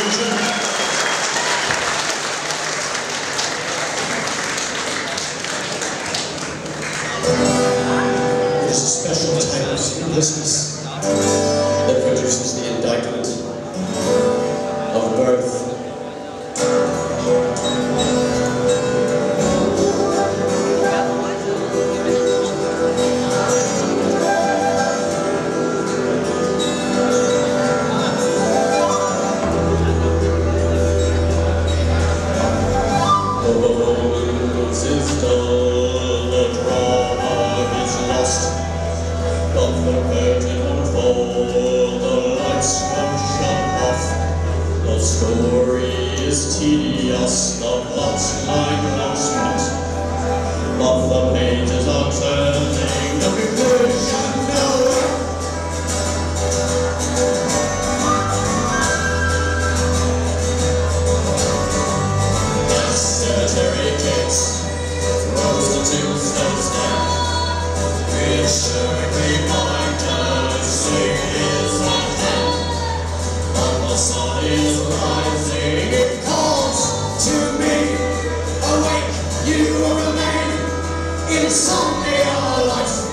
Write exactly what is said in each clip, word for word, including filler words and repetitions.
There's a special type of Christmas that produces the indictment of birth. Is dull, the drama is lost. Doth the curtain unfold, the lights come shut off. The story is tedious, the plot line lost. But the pages are turning, the conclusion nowhere. The cemetery gates rose the tombstones down, reassuring reminders, sing is at hand. But the sun is rising, it calls to me, awake, you remain, insomnia life.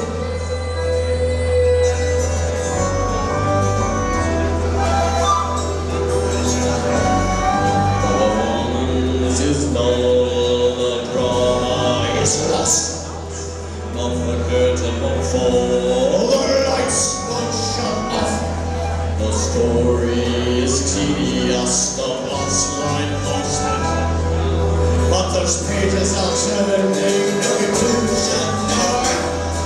Bones is dull, the drama is lost. Of the curtain will fall, the lights will shut off. The story is tedious, the plot's line lost. But those pages are turning, no conclusion nowhere.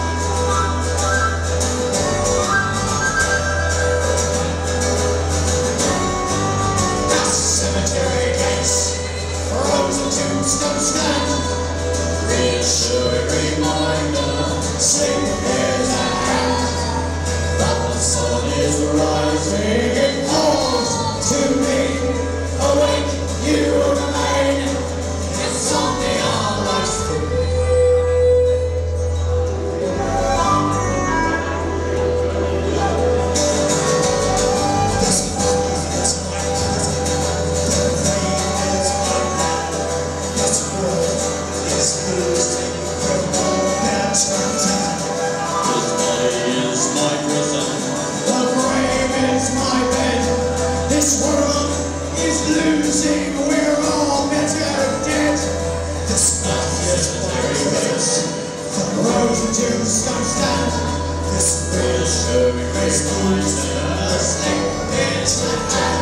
The cemetery gates rose the tombstone stand, reassuring reminder, sing is at hand. That the sun is rising, it calls to me, awake, you remain, insomnia life. This body is my cousin, the rain is my man, this world is losing, we're all better than. This body is my prison, the grave is my bed. This world is losing, we're all better dead. This body is very rich, the road to tombstone stand. This reassuring reminder, the snake is my hand.